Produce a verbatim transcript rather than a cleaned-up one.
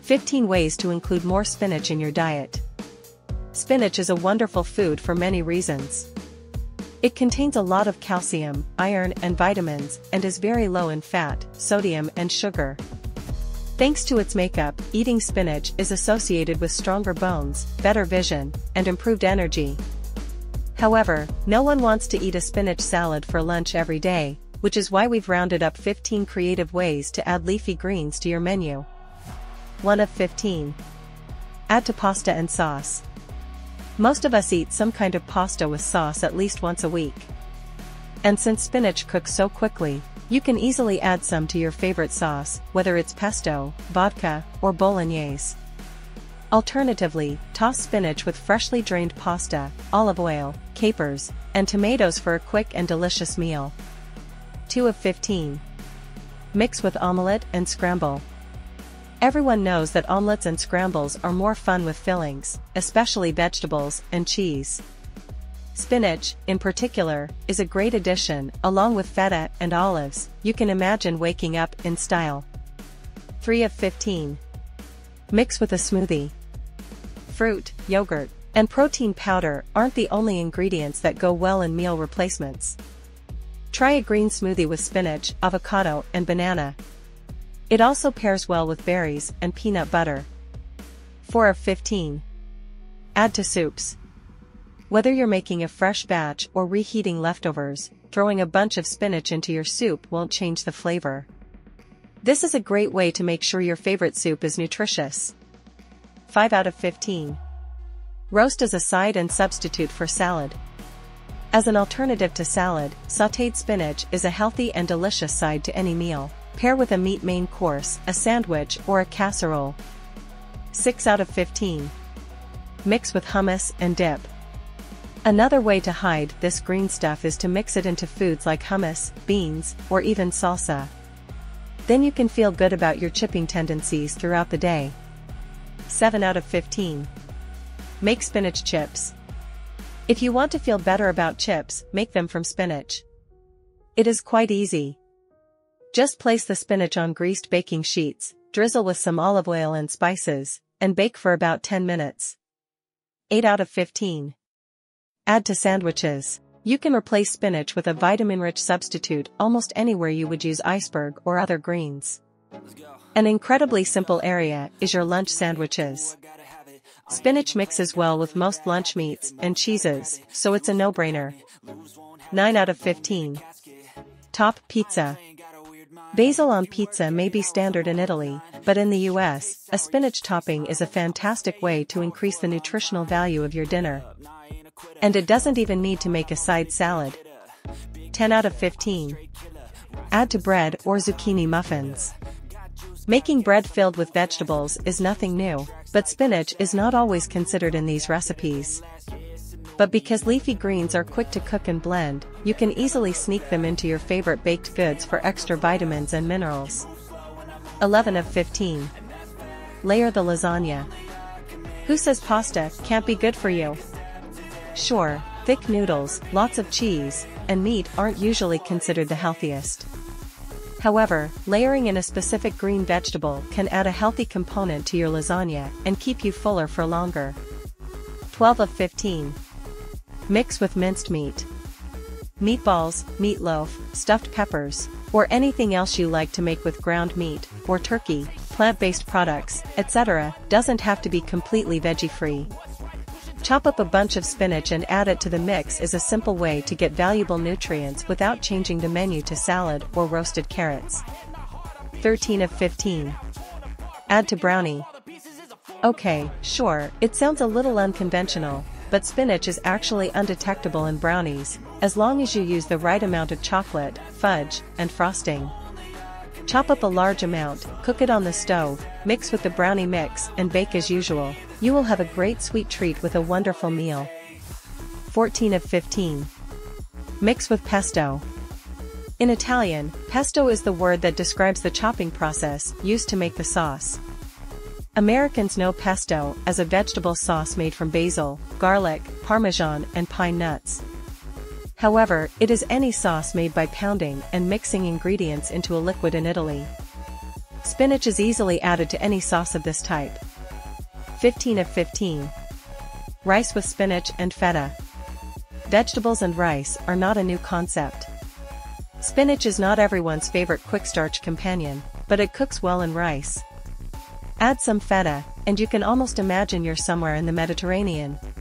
fifteen ways to include more spinach in your diet. Spinach is a wonderful food for many reasons. It contains a lot of calcium, iron and vitamins, and is very low in fat, sodium and sugar. Thanks to its makeup, eating spinach is associated with stronger bones, better vision, and improved energy. However, no one wants to eat a spinach salad for lunch every day, which is why we've rounded up fifteen creative ways to add leafy greens to your menu. one of fifteen. Add to pasta and sauce. Most of us eat some kind of pasta with sauce at least once a week. And since spinach cooks so quickly, you can easily add some to your favorite sauce, whether it's pesto, vodka, or bolognese. Alternatively, toss spinach with freshly drained pasta, olive oil, capers, and tomatoes for a quick and delicious meal. two of fifteen. Mix with omelette and scramble. Everyone knows that omelets and scrambles are more fun with fillings, especially vegetables and cheese. Spinach, in particular, is a great addition. Along with feta and olives, you can imagine waking up in style. three of fifteen. Mix with a smoothie. Fruit, yogurt, and protein powder aren't the only ingredients that go well in meal replacements. Try a green smoothie with spinach, avocado, and banana. It also pairs well with berries and peanut butter. four of fifteen. Add to soups. Whether you're making a fresh batch or reheating leftovers, throwing a bunch of spinach into your soup won't change the flavor. This is a great way to make sure your favorite soup is nutritious. five out of fifteen. Roast as a side and substitute for salad. As an alternative to salad, sautéed spinach is a healthy and delicious side to any meal. Pair with a meat main course, a sandwich, or a casserole. six out of fifteen. Mix with hummus and dip. Another way to hide this green stuff is to mix it into foods like hummus, beans, or even salsa. Then you can feel good about your chipping tendencies throughout the day. seven out of fifteen. Make spinach chips. If you want to feel better about chips, make them from spinach. It is quite easy. Just place the spinach on greased baking sheets, drizzle with some olive oil and spices, and bake for about ten minutes. eight out of fifteen. Add to sandwiches. You can replace spinach with a vitamin-rich substitute almost anywhere you would use iceberg or other greens. An incredibly simple area is your lunch sandwiches. Spinach mixes well with most lunch meats and cheeses, so it's a no-brainer. nine out of fifteen. Top pizza. Basil on pizza may be standard in Italy, but in the U S, a spinach topping is a fantastic way to increase the nutritional value of your dinner. And it doesn't even need to make a side salad. ten out of fifteen. Add to bread or zucchini muffins. Making bread filled with vegetables is nothing new, but spinach is not always considered in these recipes. But because leafy greens are quick to cook and blend, you can easily sneak them into your favorite baked goods for extra vitamins and minerals. eleven of fifteen. Layer the lasagna. Who says pasta can't be good for you? Sure, thick noodles, lots of cheese, and meat aren't usually considered the healthiest. However, layering in a specific green vegetable can add a healthy component to your lasagna and keep you fuller for longer. twelve of fifteen. Mix with minced meat. Meatballs, meatloaf, stuffed peppers, or anything else you like to make with ground meat, or turkey, plant-based products, et cetera doesn't have to be completely veggie-free. Chop up a bunch of spinach and add it to the mix is a simple way to get valuable nutrients without changing the menu to salad or roasted carrots. thirteen of fifteen. Add to brownie. Okay, sure, it sounds a little unconventional, but spinach is actually undetectable in brownies, as long as you use the right amount of chocolate, fudge, and frosting. Chop up a large amount, cook it on the stove, mix with the brownie mix, and bake as usual. You will have a great sweet treat with a wonderful meal. fourteen of fifteen. Mix with pesto. In Italian, pesto is the word that describes the chopping process used to make the sauce. Americans know pesto as a vegetable sauce made from basil, garlic, parmesan, and pine nuts. However, it is any sauce made by pounding and mixing ingredients into a liquid in Italy. Spinach is easily added to any sauce of this type. fifteen of fifteen. Rice with spinach and feta. Vegetables and rice are not a new concept. Spinach is not everyone's favorite quick-starch companion, but it cooks well in rice. Add some feta, and you can almost imagine you're somewhere in the Mediterranean.